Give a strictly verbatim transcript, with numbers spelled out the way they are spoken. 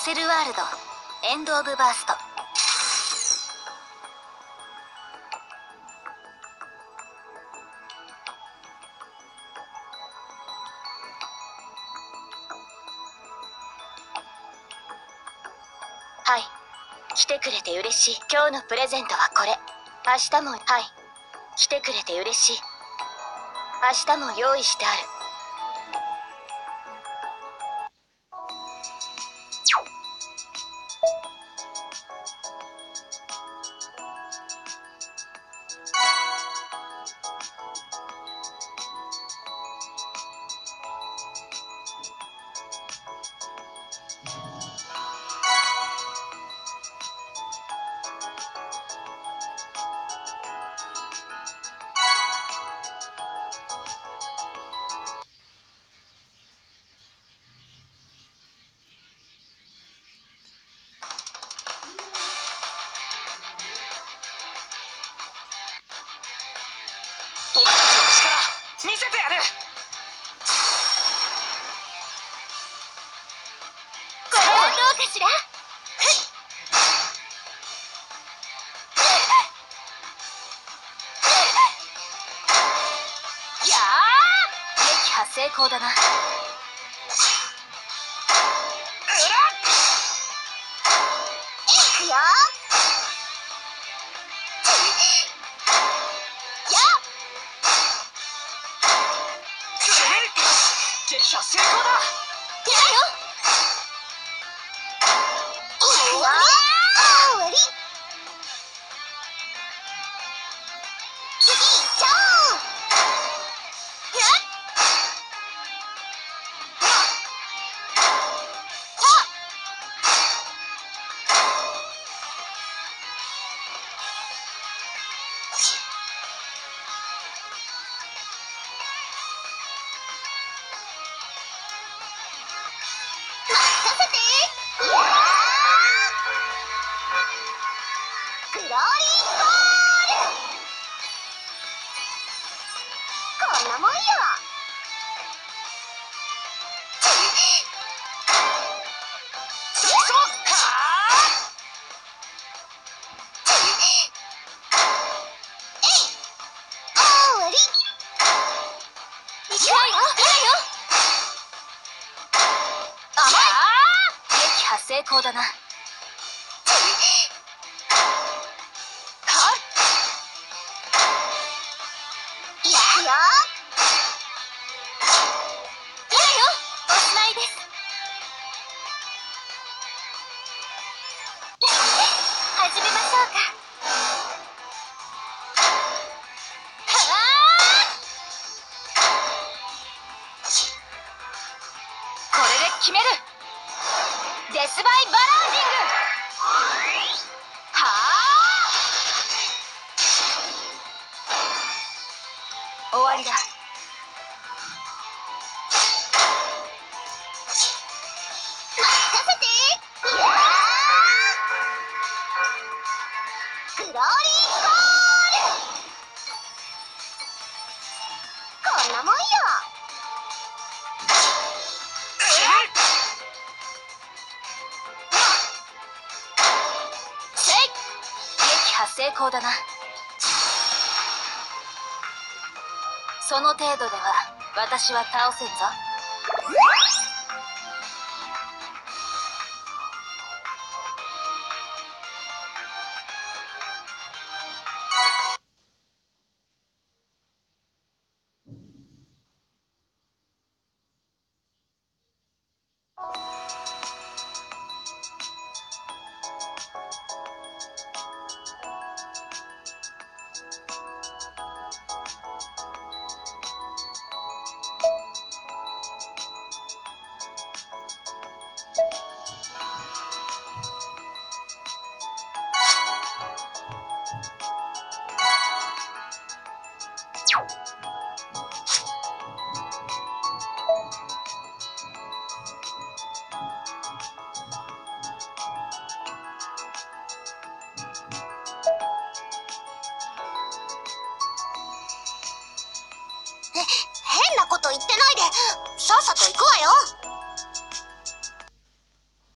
セルワールドエンド・オブ・バースト。はい、来てくれて嬉しい。今日のプレゼントはこれ。明日も。はい、来てくれて嬉しい。明日も用意してある。 僕たちの力見せてやる。 これはどうかしら。やあ、撃破成功だな。いくよ。 撃破成功だ。 出るよ。いくよ。終わり。次行っちゃおう。任せて。グローリーボール。こんなもんよ。終わり。いくわよ。出るよ。甘い。撃破成功だな。いくよ。出るよ。おしまいです。始めましょうか。これで決める。デスバイバランディング。はあ、終わりだ。任せて。グローリーボール。こんなもんよ。撃破成功だな。その程度では私は倒せんぞ。変なこと言ってないでさっさと行くわよ。